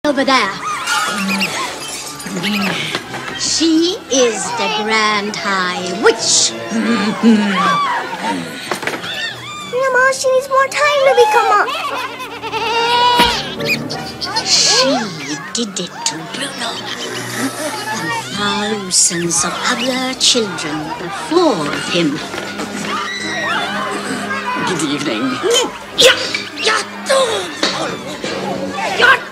Over there. She is the Grand High Witch. Mama, she needs more time to become She did it to Bruno and thousands of other children before him. Good evening. Yeah.